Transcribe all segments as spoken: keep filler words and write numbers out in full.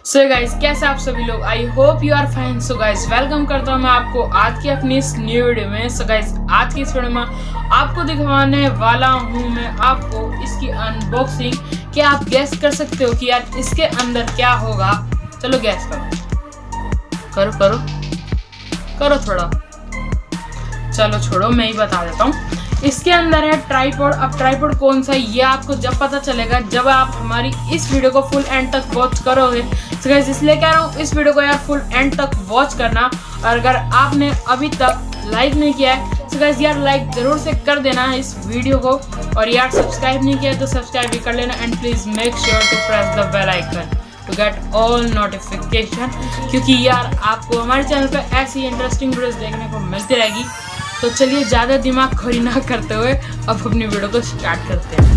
So guys, कैसे आप सभी लोग? I hope you are fine. So guys, welcome करता हूँ मैं आपको आज की अपनी इस न्यू वीडियो में। सो गाइस, आज की इस वीडियो में आपको दिखाने वाला हूँ मैं आपको इसकी अनबॉक्सिंग। क्या आप गैस कर सकते हो कि यार इसके अंदर क्या होगा? चलो गैस करो करो करो करो थोड़ा। चलो छोड़ो, मैं ही बता देता हूँ। इसके अंदर है ट्राइपॉड। अब ट्राइपॉड कौन सा है ये आपको जब पता चलेगा जब आप हमारी इस वीडियो को फुल एंड तक वॉच करोगे। तो गाइस, इसलिए कह रहा हूँ इस वीडियो को यार फुल एंड तक वॉच करना। और अगर आपने अभी तक लाइक नहीं किया है तो गाइस यार लाइक जरूर से कर देना है इस वीडियो को। और यार सब्सक्राइब नहीं किया तो सब्सक्राइब भी कर लेना। And please make sure to press the bell icon to get all notification, क्योंकि यार आपको हमारे चैनल पर ऐसी इंटरेस्टिंग वीडियोस देखने को मिलती रहेगी। तो चलिए ज़्यादा दिमाग खोरी ना करते हुए अब अपनी वीडियो को स्टार्ट करते हैं।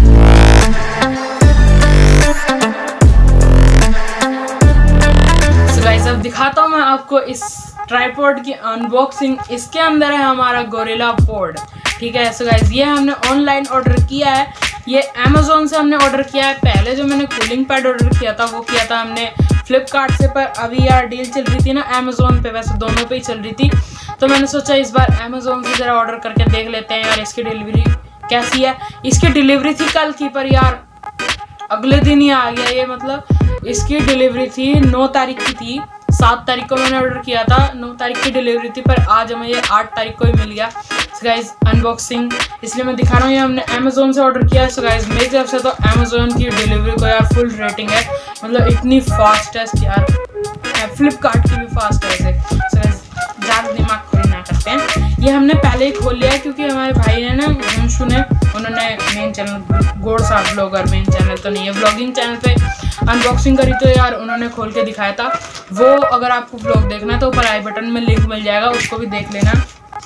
so guys, अब दिखाता हूँ मैं आपको इस ट्राइपॉड की अनबॉक्सिंग। इसके अंदर है हमारा गोरिल्ला पोड, ठीक है। सो गाइस, ये हमने ऑनलाइन ऑर्डर किया है। ये अमेजोन से हमने ऑर्डर किया है। पहले जो मैंने कूलिंग पैड ऑर्डर किया था वो किया था हमने फ्लिपकार्ट से, पर अभी यार डील चल रही थी ना अमेजोन पे, वैसे दोनों पे ही चल रही थी। तो मैंने सोचा इस बार अमेजोन से ज़रा ऑर्डर करके देख लेते हैं यार इसकी डिलीवरी कैसी है। इसकी डिलीवरी थी कल की, पर यार अगले दिन ही आ गया ये। मतलब इसकी डिलीवरी थी नौ तारीख की थी, सात तारीख को मैंने ऑर्डर किया था, नौ तारीख की डिलीवरी थी, पर आज हमें ये आठ तारीख को ही मिल गया। सो गाइस, अनबॉक्सिंग इसलिए मैं दिखा रहा हूँ, ये हमने अमेजोन से ऑर्डर किया है। सो गाइस, मेरी तरफ से तो अमेजोन की डिलीवरी को यार फुल रेटिंग है। मतलब इतनी फास्ट है यार, फ्लिपकार्ट की भी फास्ट है ऐसे। सो गाइस, ज़्यादा दिमाग खोरी ना करते हैं। ये हमने पहले ही खोल लिया है क्योंकि हमारे भाई ने ना अंशु ने उन्होंने मेन चैनल गोड़ साफ ब्लॉगर, मेन चैनल तो नहीं है, ब्लॉगिंग चैनल पे अनबॉक्सिंग करी तो यार उन्होंने खोल के दिखाया था। वो अगर आपको ब्लॉग देखना है तो ऊपर आई बटन में लिंक मिल जाएगा, उसको भी देख लेना।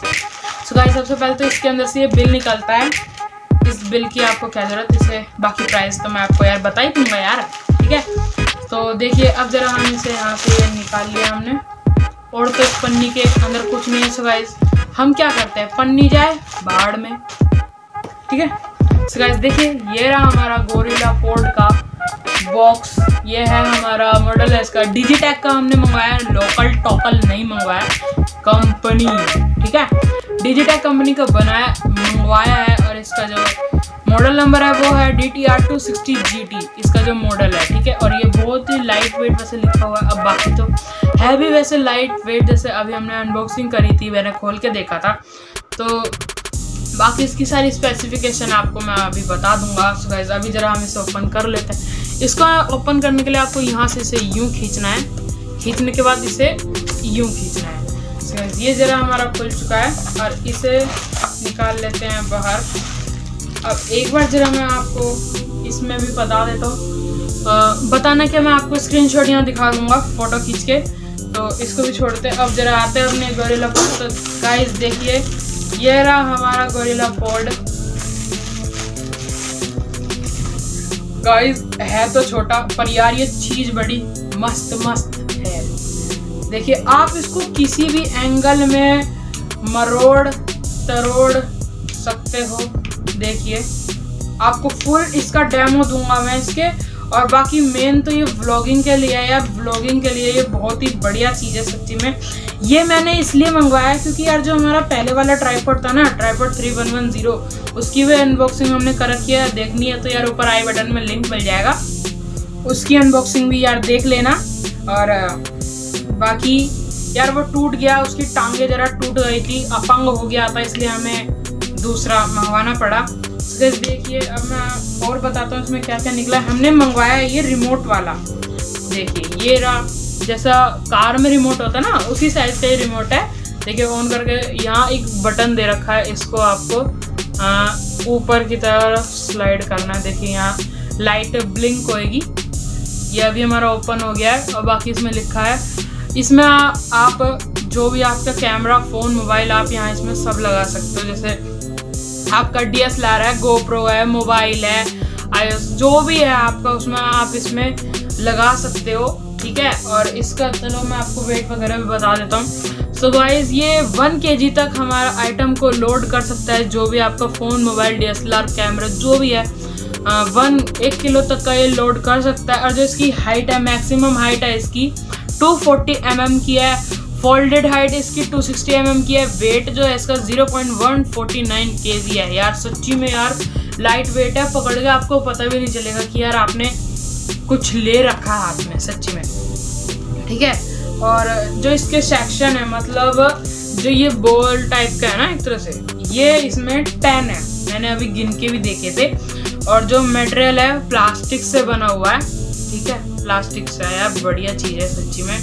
सो गाइस, सबसे पहले तो इसके अंदर से ये बिल निकलता है। इस बिल की आपको क्या जरूरत, इसे बाकी प्राइस तो मैं आपको यार बता ही दूंगा यार, ठीक है। तो देखिए, अब जरा हम इसे यहाँ से निकाल लिया हमने, और तो इस पन्नी के अंदर कुछ नहीं है। सो गाइस, हम क्या करते हैं, पन्नी जाए बाहर में, ठीक है। सो गाइस, देखिए ये रहा हमारा गोरिल्ला पोड का बॉक्स। ये है हमारा मॉडल है इसका, डिजिटेक का हमने मंगवाया है, लोकल टोकल नहीं मंगवाया, कंपनी, ठीक है। डिजिटेक कंपनी का बनाया मंगवाया है। और इसका जो मॉडल नंबर है वो है D T R two sixty G T, इसका जो मॉडल है, ठीक है। और ये बहुत ही लाइट वेट वैसे लिखा हुआ है। अब बाकी तो है भी वैसे लाइट वेट, जैसे अभी हमने अनबॉक्सिंग करी थी, मैंने खोल के देखा था। तो बाकी इसकी सारी स्पेसिफिकेशन आपको मैं अभी बता दूंगा। सो गाइस, अभी ज़रा हम इसे ओपन कर लेते हैं। इसको ओपन करने के लिए आपको यहाँ से इसे यूँ खींचना है, खींचने के बाद इसे यूँ खींचना है। सो गाइस, ये ज़रा हमारा खुल चुका है और इसे निकाल लेते हैं बाहर। अब एक बार ज़रा मैं आपको इसमें भी बता देता हूँ, बताना कि मैं आपको स्क्रीनशॉट यहाँ दिखा दूँगा फ़ोटो खींच के। तो इसको भी छोड़ते हैं। अब ज़रा आते हैं अपने गोरिल्ला पोड। तो गाइस देखिए, ये रहा हमारा गोरिल्ला पोड। गाइस, है तो छोटा पर यार ये चीज़ बड़ी मस्त मस्त है। देखिए, आप इसको किसी भी एंगल में मरोड़ तरोड़ सकते हो। देखिए, आपको फुल इसका डेमो दूंगा मैं इसके। और बाकी मेन तो ये व्लॉगिंग के लिए है यार, व्लॉगिंग के लिए ये बहुत ही बढ़िया चीज़ है सच्ची में। ये मैंने इसलिए मंगवाया क्योंकि यार जो हमारा पहले वाला ट्राइपॉड था ना, tripod three one one zero, उसकी भी अनबॉक्सिंग हमने कर रखी है। देखनी है तो यार ऊपर आई बटन में लिंक मिल जाएगा, उसकी अनबॉक्सिंग भी यार देख लेना। और बाकी यार वो टूट गया, उसकी टांगे ज़रा टूट गई थी, अपंग हो गया था, इसलिए हमें दूसरा मंगवाना पड़ा। देखिए, अब मैं और बताता हूँ इसमें क्या क्या निकला है। हमने मंगवाया है ये रिमोट वाला। देखिए, ये रहा, जैसा कार में रिमोट होता है ना, उसी साइज का ये रिमोट है। देखिए, ऑन करके यहाँ एक बटन दे रखा है, इसको आपको ऊपर की तरफ स्लाइड करना है। देखिए, यहाँ लाइट ब्लिंक होएगी। ये अभी हमारा ओपन हो गया है। और बाकी इसमें लिखा है, इसमें आ, आप जो भी आपका कैमरा, फ़ोन, मोबाइल, आप यहाँ इसमें सब लगा सकते हो। जैसे आपका डी एस एल आर है, गोप्रो है, मोबाइल है, आईओएस जो भी है आपका, उसमें आप इसमें लगा सकते हो, ठीक है। और इसका चलो मैं आपको वेट वगैरह भी बता देता हूँ। सो गाइस, ये वन के जी तक हमारा आइटम को लोड कर सकता है, जो भी आपका phone, mobile, D S L R, camera जो भी है। वन एक किलो तक का ये लोड कर सकता है। और जो इसकी हाइट है, मैक्सिमम हाइट है इसकी टू फोर्टी एम एम की है। फोल्डेड हाइट इसकी टू सिक्सटी एम एम की है। वेट जो है इसका zero point one four nine KG है। यार सच्ची में यार लाइट वेट है, पकड़ के आपको पता भी नहीं चलेगा कि यार आपने कुछ ले रखा है हाथ में, सच्ची में, ठीक है। और जो इसके सेक्शन है, मतलब जो ये बॉल टाइप का है ना एक तरह से, ये इसमें टेन है, मैंने अभी गिन के भी देखे थे। और जो मटेरियल है प्लास्टिक से बना हुआ है, ठीक है, प्लास्टिक से है यार, बढ़िया चीज़ है सच्ची में।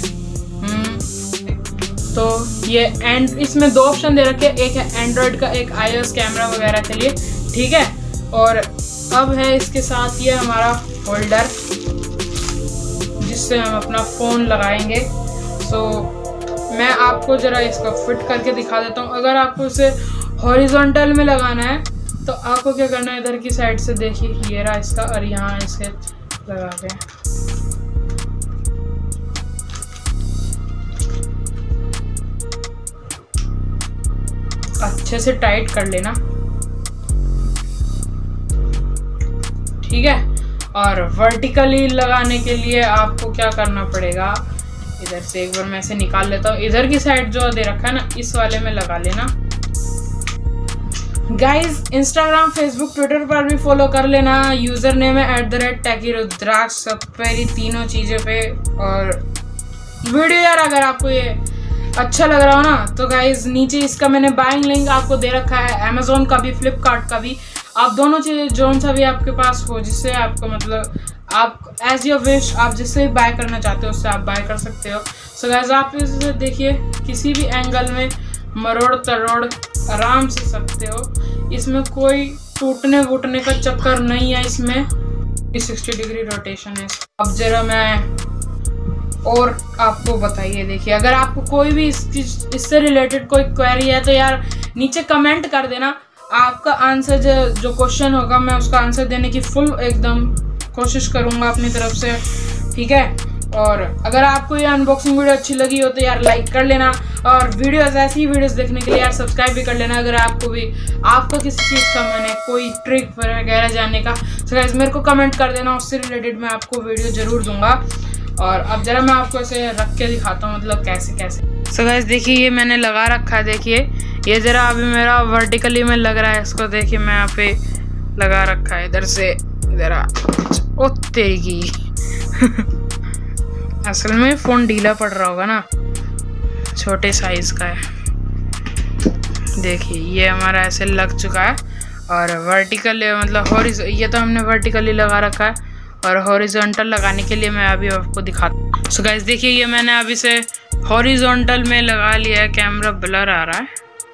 तो ये एंड इसमें दो ऑप्शन दे रखे, एक है एंड्रॉयड का, एक आईओएस कैमरा वगैरह के लिए, ठीक है। और अब है इसके साथ ये हमारा होल्डर जिससे हम अपना फ़ोन लगाएंगे। सो मैं आपको ज़रा इसका फिट करके दिखा देता हूँ। अगर आपको इसे हॉरिजॉन्टल में लगाना है तो आपको क्या करना है, इधर की साइड से देखिए ये रहा इसका, और यहाँ इसे लगा के अच्छे से टाइट कर लेना, ठीक है। और वर्टिकली लगाने के लिए आपको क्या करना पड़ेगा, इधर से एक बार मैं इसे निकाल लेता हूँ, इधर की साइड जो दे रखा है ना, इस वाले में लगा लेना। गाइज इंस्टाग्राम, फेसबुक, ट्विटर पर भी फॉलो कर लेना, यूजर नेम है at the rate techy Rudraksh, सब पे तीनों चीज़ों पे। और वीडियो यार अगर आपको ये अच्छा लग रहा हो ना तो गाइज नीचे इसका मैंने बाइंग लिंक आपको दे रखा है, अमेजोन का भी, फ्लिपकार्ट का भी। आप दोनों चीज़ें जोन सा भी आपके पास हो, जिससे आपको मतलब आप एज योर विश, आप जिससे भी बाय करना चाहते हो उससे आप बाय कर सकते हो। सो गाइज आप इसे देखिए किसी भी एंगल में मरोड़ तरोड़ आराम से सकते हो, इसमें कोई टूटने वूटने का चक्कर नहीं है। इसमें सिक्सटी डिग्री रोटेशन है। अब जरा मैं और आपको बताइए, देखिए अगर आपको कोई भी इसकी इससे रिलेटेड कोई क्वेरी है तो यार नीचे कमेंट कर देना। आपका आंसर जो जो क्वेश्चन होगा मैं उसका आंसर देने की फुल एकदम कोशिश करूँगा अपनी तरफ से, ठीक है। और अगर आपको ये अनबॉक्सिंग वीडियो अच्छी लगी हो तो यार लाइक कर लेना, और वीडियोस ऐसी वीडियोस देखने के लिए यार सब्सक्राइब भी कर लेना। अगर आपको भी आपका किसी चीज़ का मन है, कोई ट्रिक वगैरह जानने का, तो गाइस मेरे को कमेंट कर देना, उससे रिलेटेड मैं आपको वीडियो ज़रूर दूंगा। और अब जरा मैं आपको ऐसे रख के दिखाता हूँ, मतलब कैसे कैसे। सो गाइस देखिए ये मैंने लगा रखा है, देखिए ये ज़रा अभी मेरा वर्टिकली में लग रहा है, इसको देखिए मैं यहाँ पे लगा रखा है, इधर से ज़रा ओ तेरी असल में फ़ोन ढीला पड़ रहा होगा ना, छोटे साइज़ का है। देखिए ये हमारा ऐसे लग चुका है। और वर्टिकल मतलब हॉरिज ये तो हमने वर्टिकली लगा रखा है, और हॉरिजॉन्टल लगाने के लिए मैं अभी आपको दिखाता हूँ। सो गाइस देखिए ये मैंने अभी से हॉरिजॉन्टल में लगा लिया है, कैमरा ब्लर आ रहा है,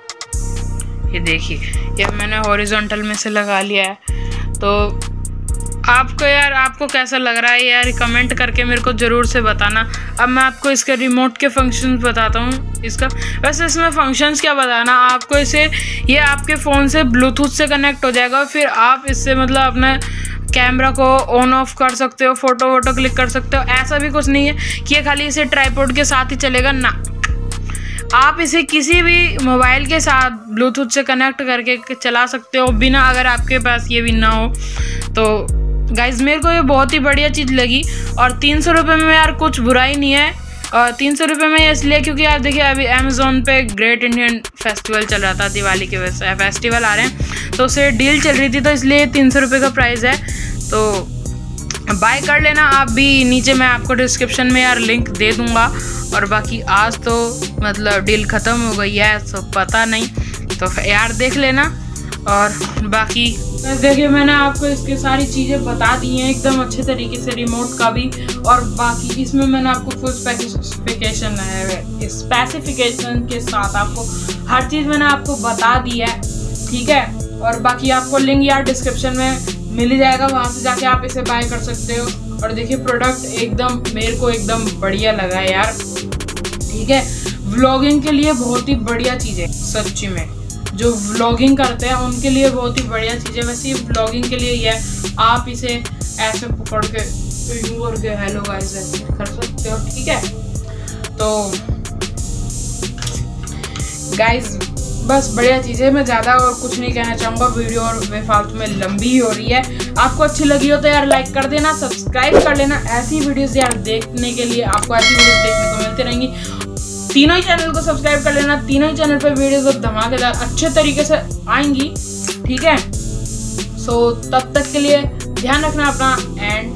ये देखिए ये मैंने हॉरिजॉन्टल में से लगा लिया है। तो आपको यार आपको कैसा लग रहा है यार कमेंट करके मेरे को ज़रूर से बताना। अब मैं आपको इसके रिमोट के फंक्शंस बताता हूँ इसका। वैसे इसमें फंक्शंस क्या बताना आपको, इसे ये आपके फ़ोन से ब्लूटूथ से कनेक्ट हो जाएगा, फिर आप इससे मतलब अपना कैमरा को ऑन ऑफ कर सकते हो, फ़ोटो वोटो क्लिक कर सकते हो। ऐसा भी कुछ नहीं है कि ये खाली इसे ट्राइपॉड के साथ ही चलेगा ना, आप इसे किसी भी मोबाइल के साथ ब्लूटूथ से कनेक्ट करके चला सकते हो बिना, अगर आपके पास ये भी ना हो तो। गाइज मेरे को ये बहुत ही बढ़िया चीज़ लगी, और तीन सौ रुपये में यार कुछ बुराई नहीं है। और तीन सौ रुपये में इसलिए क्योंकि आप देखिए अभी अमेज़ोन पे ग्रेट इंडियन फेस्टिवल चल रहा था, दिवाली के वजह से फेस्टिवल आ रहे हैं तो उसे डील चल रही थी, तो इसलिए तीन सौ रुपये का प्राइस है, तो बाय कर लेना आप भी। नीचे मैं आपको डिस्क्रिप्शन में यार लिंक दे दूँगा। और बाकी आज तो मतलब डील ख़त्म हो गई है तो पता नहीं, तो यार देख लेना। और बाकी देखिए मैंने आपको इसकी सारी चीज़ें बता दी हैं एकदम अच्छे तरीके से, रिमोट का भी। और बाकी इसमें मैंने आपको फुल स्पेसिफिकेशन है, स्पेसिफिकेशन के साथ आपको हर चीज़ मैंने आपको बता दी है, ठीक है। और बाकी आपको लिंक यार डिस्क्रिप्शन में मिल ही जाएगा, वहाँ से जाके आप इसे बाय कर सकते हो। और देखिए प्रोडक्ट एकदम मेरे को एकदम बढ़िया लगा है यार, ठीक है। व्लॉगिंग के लिए बहुत ही बढ़िया चीज़ है सच्ची में, जो व्लॉगिंग करते हैं उनके लिए बहुत ही बढ़िया चीज़ है। वैसे व्लॉगिंग के लिए ये आप इसे ऐसे पकड़ के यूं करके हेलो गाइस ऐसे कर सकते हो, ठीक है। तो गाइस बस बढ़िया चीज़ें, मैं ज़्यादा और कुछ नहीं कहना चाहूँगा, वीडियो और बेफालतू में लंबी हो रही है। आपको अच्छी लगी हो तो यार लाइक कर देना, सब्सक्राइब कर लेना। ऐसी वीडियोस यार देखने के लिए, आपको ऐसी वीडियोस देखने को मिलती रहेंगी। तीनों ही चैनल को सब्सक्राइब कर लेना, तीनों ही चैनल पर वीडियोस धमाकेदार अच्छे तरीके से आएंगी, ठीक है। सो तब तक के लिए ध्यान रखना अपना एंड